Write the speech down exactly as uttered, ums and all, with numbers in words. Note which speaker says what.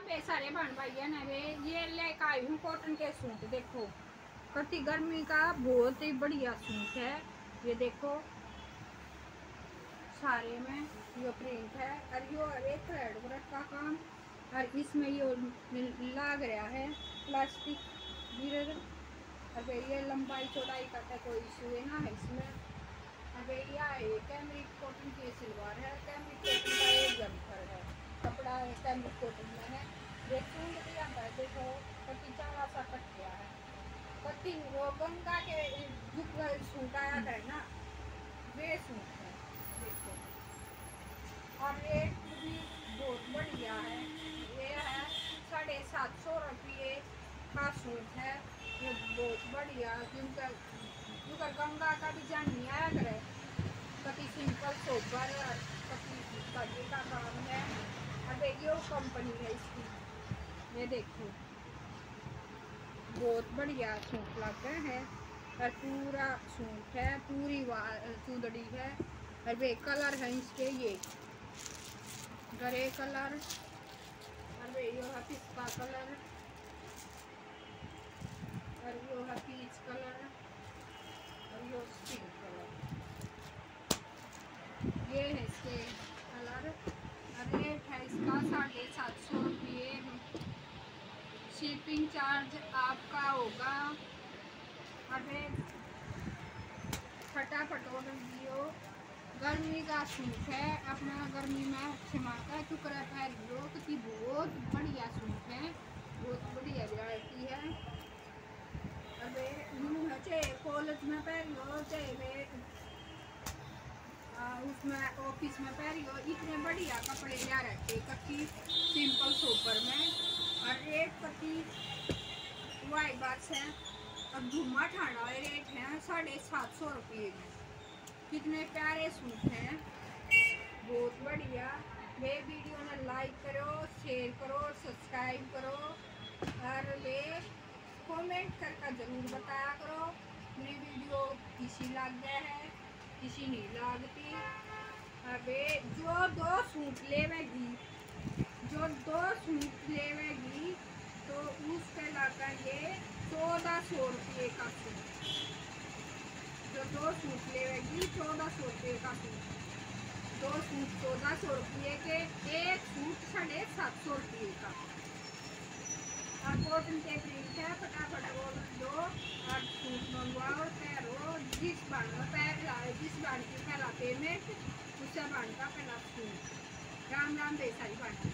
Speaker 1: बे सारे बहन भाई ना वे ये लेकर आई हूँ कॉटन के सूट। देखो कति गर्मी का बहुत ही बढ़िया सूट है। ये देखो सारे में यो प्रिंट है और यो एक थ्रेड वर्क का काम और इसमें यो लाग रहा है प्लास्टिक मिरर। अब ये लंबाई चौड़ाई का तो कोई इशू है ना है इसमें। अब ये कैमरिक कॉटन की सलवार है। कैमरिक कॉटन का एक जम्पर है कपड़ा है कैमरिक कॉटन में है। ये सूट भी आता है देखो कति चावा सा कट गया है। कति वो गंगा के जुग सूट आया था ना वे सूट है देखो। और रेट भी बहुत बढ़िया है। ये है साढ़े सात सौ रुपये का सूट है। ये बहुत बढ़िया क्योंकि क्योंकि गंगा का भी जान नहीं आया करे। कति सिंपल सोबर कति कटी का काम है। अब ये कंपनी है इसकी। ये देखो बहुत बढ़िया सूट लगता है और पूरा सूट है पूरी चूदड़ी है। और वे कलर है इसके ये ग्रे कलर और वे यो है पिस्ता कलर और यो है पीच कलर और यो पिंक कलर। ये है इसके कलर और रेट है इसका साढ़े सात सौ रुपये। शिपिंग चार्ज आपका होगा। अरे फटाफट ऑर्डर दियो। गर्मी का सूट है अपना गर्मी में छिमाता है चुकरा पैर लो कि बहुत बढ़िया सूट है बहुत बढ़िया वैरायटी है। अबे यूँ है चाहे कॉलेज में पहनो चाहे उसमें ऑफिस में पहनो इतने बढ़िया कपड़े लिया रहते कति सिंपल सोपर में। और रेट कति वाई बात है। अब घुमा ठाणा वाले रेट है साढ़े सात सौ रुपये में। कितने प्यारे सूट हैं बहुत बढ़िया। वे वीडियो ने लाइक करो शेयर करो सब्सक्राइब करो और वे कमेंट करके जरूर बताया करो मेरी वीडियो किसी लग गया है किसी नहीं लागती। अबे जो दो सूट लेवेगी जो दो सूट लेवेगी तो उसके लगा ये चौदह सौ रुपये का सूट। जो दो सूट लेवेगी चौदह सौ रुपये का सूट। दो सूट चौदह सौ रुपये के एक सूट साढ़े सात सौ रुपये का। और कॉटन के प्रिंट है फटाफट ऑर्डर दो और सूट मंगवाओ पैरो जिस बार पहला जिस बार की पहला पेमेंट उस बार का पहला सूट। राम राम बेसारी बात।